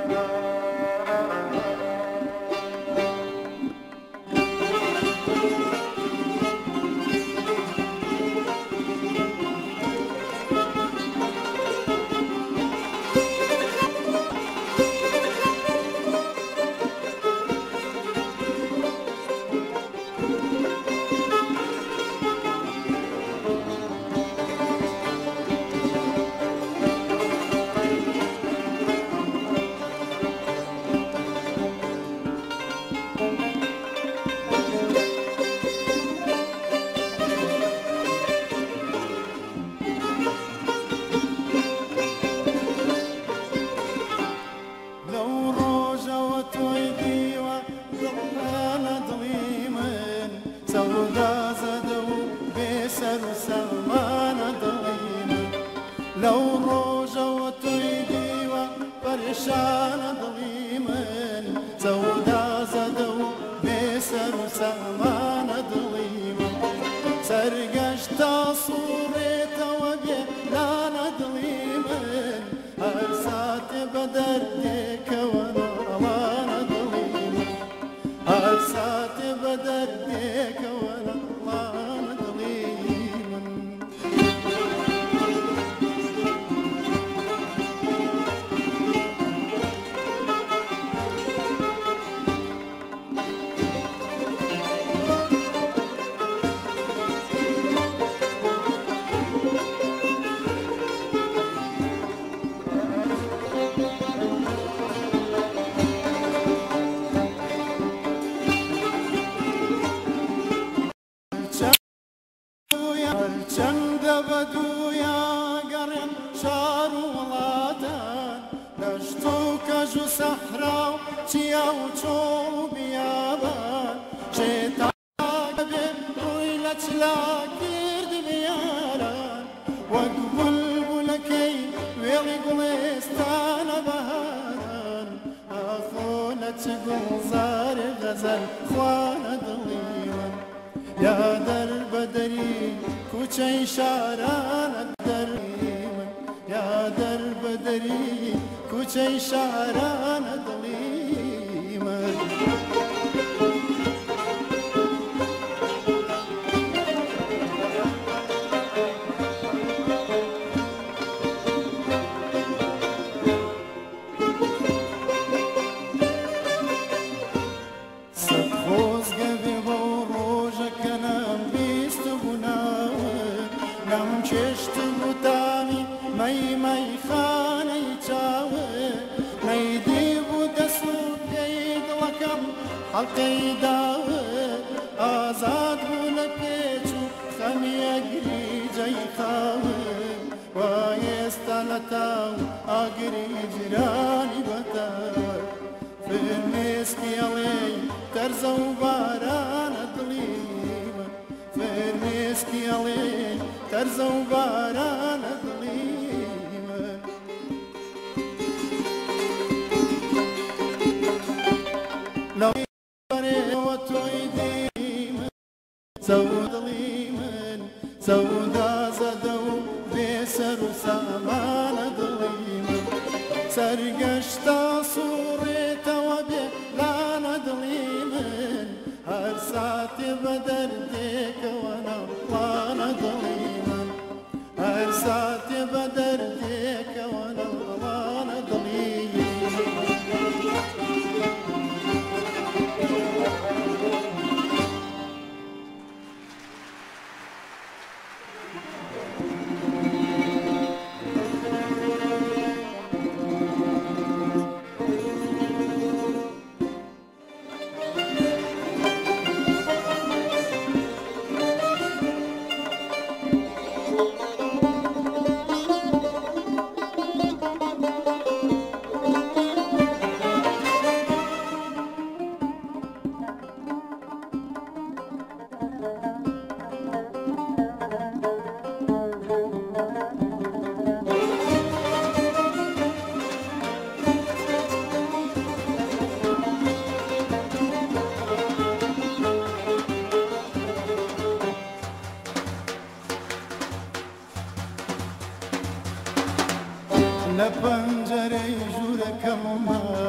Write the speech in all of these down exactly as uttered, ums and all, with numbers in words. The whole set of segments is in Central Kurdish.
لە پەنجەرەی ژوورەکەمە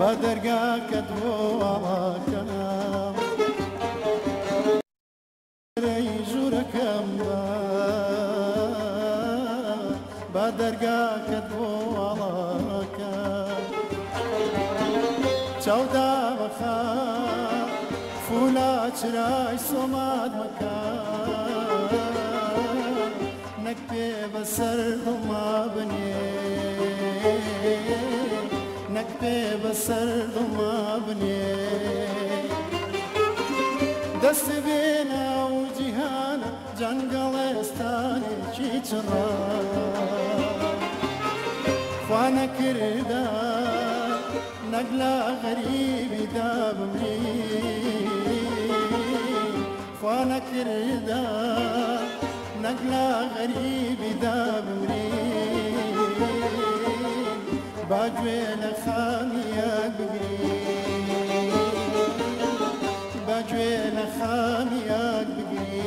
بدرگاکت بۆ ئاڵاکەم رەی ژوورەکەم بە بدرگاکت بۆ ئاڵاکەم چاودا بەخا فولا چرای سۆمات مەکە نەک پێ بەسەر دڵما بنێ نەک پێ بەسەر دڵما بنێ دەست بێنە و جیهانە جەنگەڵێستانێکی چڕا خوا نەکردا نەک لە غەریبیدا بمری خوا نەکردا نەک لە غەریبیدا بمری با گوێ لە خامیەک بگری با گوێ لە خامیەک بگری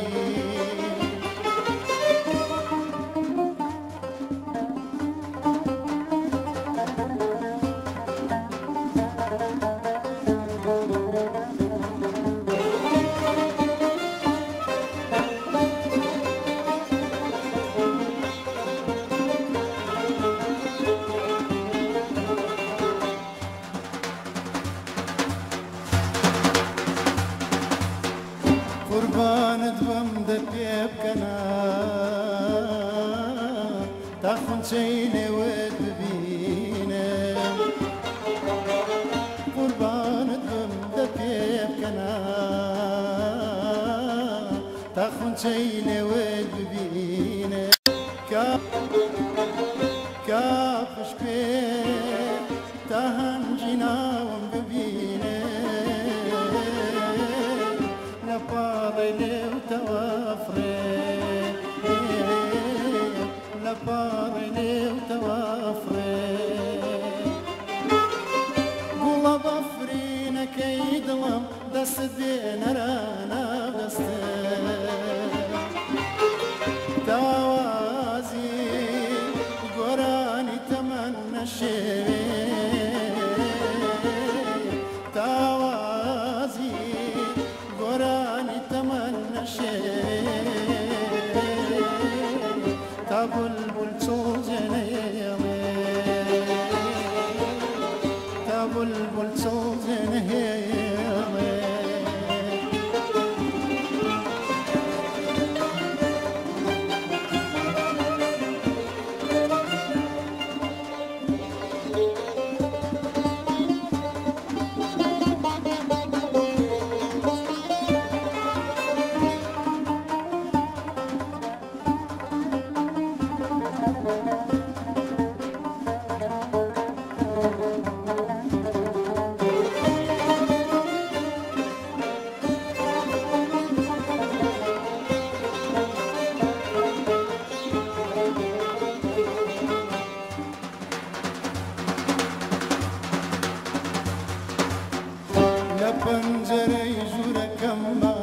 قوربانت بم دە پێ بکەنە تا خونچەی نێوت ببینم قوربانت بم دە پێ بکەنە تا خونچەی نێوت ببینم کا خوشکێ تا هەنجی ناوم ببینێ لە پاڵی لێوتەوە فڕێ لە پاڵی لێوتەوە فڕێ گوڵە بەفرینەکەی دڵم دەست بێنەرە ناو دەستە داوازی گۆرانی تەمەن نەشێوێ داوازی گۆرانی تەمەن نەشێوێ تا بولبول چۆڵجێ نەهێڵێ تا بولبول چۆڵجێ نەهێڵێ لە پەنجەرەی ژوورەکەم بە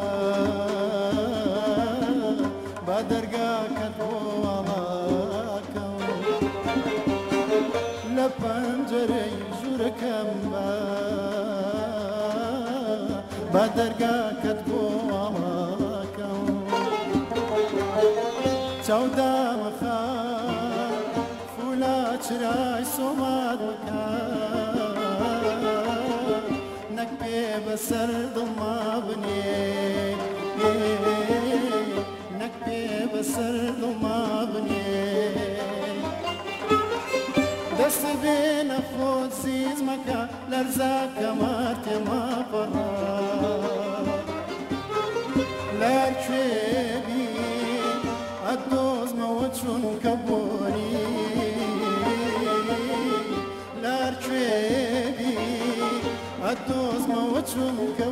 با دەرگاکەت بۆ ئاڵاکەم لە پەنجەرەی ژوورەکەم بە با دەرگاکەت بۆ ئاڵاکەم چاودا مەخا فولا چرای سۆمات مەکە نەک پێ بەسەر دڵما بنێ نەک پێ بەسەر دڵما بنێ دەست بێنە خۆت زیز مەکە لەرزاکەمە تێما پەڕا لەر کوێبی ئەدۆزمەوە چونکە بۆنی لەر کوێبی ئەدۆزمەوە چونکە